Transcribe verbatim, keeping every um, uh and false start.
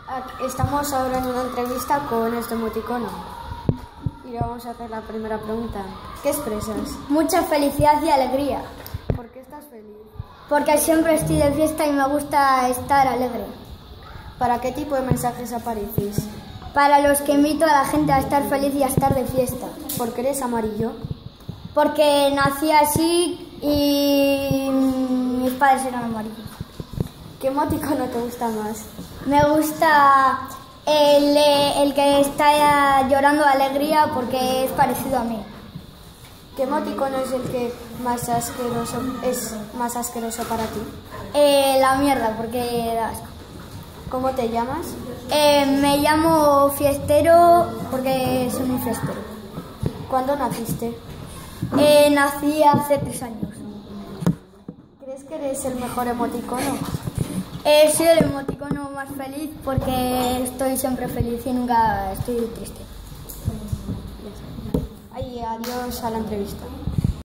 Estamos ahora en una entrevista con este emoticono y le vamos a hacer la primera pregunta. ¿Qué expresas? Mucha felicidad y alegría. ¿Por qué estás feliz? Porque siempre estoy de fiesta y me gusta estar alegre. ¿Para qué tipo de mensajes apareces? Para los que invito a la gente a estar feliz y a estar de fiesta. ¿Por qué eres amarillo? Porque nací así y mis padres eran amarillos. ¿Qué emoticono te gusta más? Me gusta el, el que está llorando de alegría porque es parecido a mí. ¿Qué emoticono es el que más asqueroso, es más asqueroso para ti? Eh, la mierda, porque da asco. ¿Cómo te llamas? Eh, me llamo Fiestero porque soy muy fiestero. ¿Cuándo naciste? Eh, nací hace tres años. ¿Crees que eres el mejor emoticono? Eh, soy el emoticono más feliz porque estoy siempre feliz y nunca estoy triste. Ay, adiós a la entrevista.